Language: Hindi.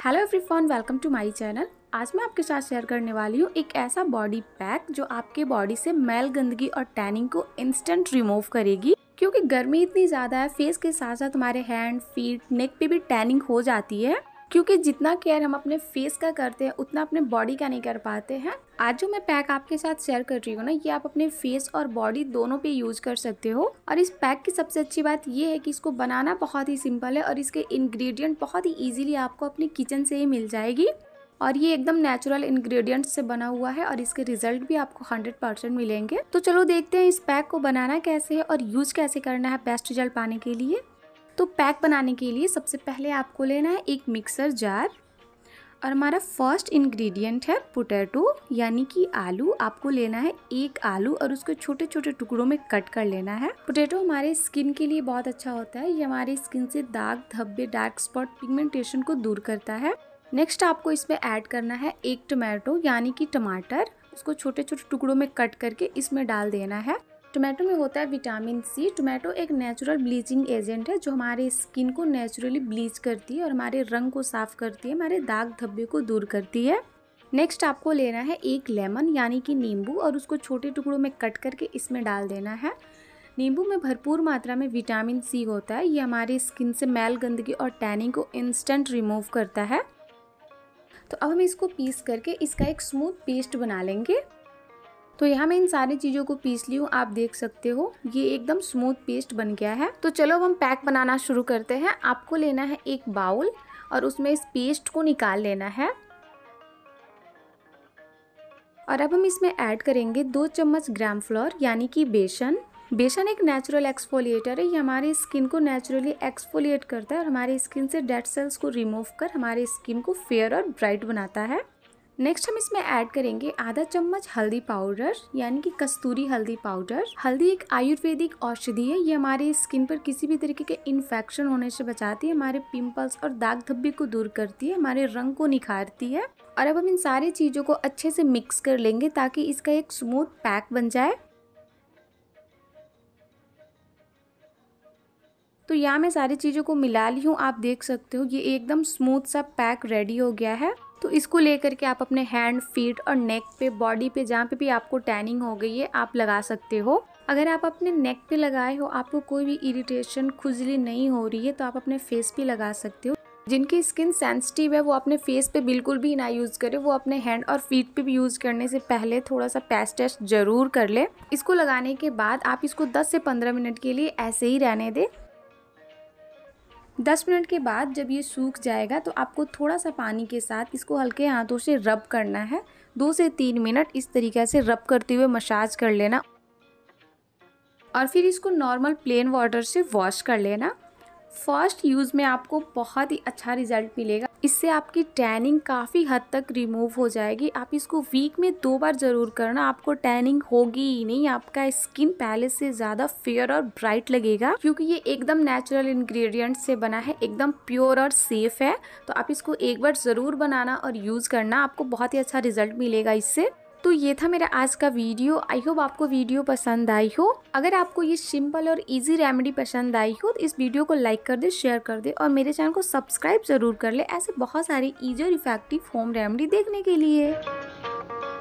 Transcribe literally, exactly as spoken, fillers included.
Hello everyone, welcome to my channel. आज मैं आपके साथ शेयर करने वाली हूँ एक ऐसा बॉडी पैक जो आपके बॉडी से मैल, गंदगी और टैनिंग को इंस्टेंट रिमूव करेगी। क्योंकि गर्मी इतनी ज़्यादा है, फेस के साथ साथ हमारे हैंड, फीट, नेक पे भी टैनिंग हो जाती है। क्योंकि जितना केयर हम अपने फेस का करते हैं उतना अपने बॉडी का नहीं कर पाते हैं। आज जो मैं पैक आपके साथ शेयर कर रही हूँ ना, ये आप अपने फेस और बॉडी दोनों पे यूज कर सकते हो। और इस पैक की सबसे अच्छी बात ये है कि इसको बनाना बहुत ही सिंपल है और इसके इंग्रेडिएंट बहुत ही इजीली आपको अपने किचन से ही मिल जाएगी। और ये एकदम नेचुरल इंग्रेडिएंट्स से बना हुआ है और इसके रिजल्ट भी आपको हंड्रेड परसेंट मिलेंगे। तो चलो देखते हैं इस पैक को बनाना कैसे है और यूज कैसे करना है बेस्ट रिजल्ट पाने के लिए। तो पैक बनाने के लिए सबसे पहले आपको लेना है एक मिक्सर जार और हमारा फर्स्ट इंग्रेडिएंट है पोटैटो यानी कि आलू। आपको लेना है एक आलू और उसको छोटे छोटे टुकड़ों में कट कर लेना है। पोटैटो हमारे स्किन के लिए बहुत अच्छा होता है। ये हमारे स्किन से दाग, धब्बे, डार्क स्पॉट, पिगमेंटेशन को दूर करता है। नेक्स्ट आपको इसमें ऐड करना है एक टमाटो यानी कि टमाटर। उसको छोटे छोटे टुकड़ों में कट करके इसमें डाल देना है। टोमेटो में होता है विटामिन सी। टोमेटो एक नेचुरल ब्लीचिंग एजेंट है जो हमारे स्किन को नेचुरली ब्लीच करती है और हमारे रंग को साफ करती है, हमारे दाग धब्बे को दूर करती है। नेक्स्ट आपको लेना है एक लेमन यानी कि नींबू और उसको छोटे टुकड़ों में कट करके इसमें डाल देना है। नींबू में भरपूर मात्रा में विटामिन सी होता है। ये हमारी स्किन से मैल, गंदगी और टैनिंग को इंस्टेंट रिमूव करता है। तो अब हम इसको पीस करके इसका एक स्मूथ पेस्ट बना लेंगे। तो यहाँ मैं इन सारी चीज़ों को पीस ली हूँ, आप देख सकते हो ये एकदम स्मूथ पेस्ट बन गया है। तो चलो अब हम पैक बनाना शुरू करते हैं। आपको लेना है एक बाउल और उसमें इस पेस्ट को निकाल लेना है। और अब हम इसमें ऐड करेंगे दो चम्मच ग्राम फ्लोर यानी कि बेसन। बेसन एक नेचुरल एक्सफोलिएटर है। ये हमारी स्किन को नेचुरली एक्सफोलिएट करता है और हमारी स्किन से डेड सेल्स को रिमूव कर हमारी स्किन को फेयर और ब्राइट बनाता है। नेक्स्ट हम इसमें ऐड करेंगे आधा चम्मच हल्दी पाउडर यानी कि कस्तूरी हल्दी पाउडर। हल्दी एक आयुर्वेदिक औषधि है। ये हमारी स्किन पर किसी भी तरीके के इन्फेक्शन होने से बचाती है, हमारे पिंपल्स और दाग धब्बे को दूर करती है, हमारे रंग को निखारती है। और अब हम इन सारी चीज़ों को अच्छे से मिक्स कर लेंगे ताकि इसका एक स्मूथ पैक बन जाए। तो यहाँ मैं सारी चीज़ों को मिला ली हूँ, आप देख सकते हो ये एकदम स्मूथ सा पैक रेडी हो गया है। तो इसको लेकर के आप अपने हैंड, फीट और नेक पे, बॉडी पे, जहाँ पे भी आपको टैनिंग हो गई है आप लगा सकते हो। अगर आप अपने नेक पे लगाए हो, आपको कोई भी इरिटेशन, खुजली नहीं हो रही है तो आप अपने फेस पे लगा सकते हो। जिनकी स्किन सेंसिटिव है वो अपने फेस पे बिल्कुल भी ना यूज़ करे, वो अपने हैंड और फीट पे भी यूज़ करने से पहले थोड़ा सा पैच टेस्ट जरूर कर ले। इसको लगाने के बाद आप इसको दस से पंद्रह मिनट के लिए ऐसे ही रहने दें। दस मिनट के बाद जब ये सूख जाएगा तो आपको थोड़ा सा पानी के साथ इसको हल्के हाथों से रब करना है। दो से तीन मिनट इस तरीके से रब करते हुए मसाज कर लेना और फिर इसको नॉर्मल प्लेन वाटर से वॉश कर लेना। फर्स्ट यूज़ में आपको बहुत ही अच्छा रिजल्ट मिलेगा। इससे आपकी टैनिंग काफ़ी हद तक रिमूव हो जाएगी। आप इसको वीक में दो बार ज़रूर करना, आपको टैनिंग होगी ही नहीं। आपका स्किन पहले से ज़्यादा फेयर और ब्राइट लगेगा क्योंकि ये एकदम नेचुरल इंग्रेडिएंट्स से बना है, एकदम प्योर और सेफ है। तो आप इसको एक बार ज़रूर बनाना और यूज़ करना, आपको बहुत ही अच्छा रिजल्ट मिलेगा इससे। तो ये था मेरा आज का वीडियो। आई होप आपको वीडियो पसंद आई हो। अगर आपको ये सिंपल और इजी रेमेडी पसंद आई हो तो इस वीडियो को लाइक कर दे, शेयर कर दे और मेरे चैनल को सब्सक्राइब जरूर कर ले ऐसे बहुत सारी इजी और इफेक्टिव होम रेमेडी देखने के लिए।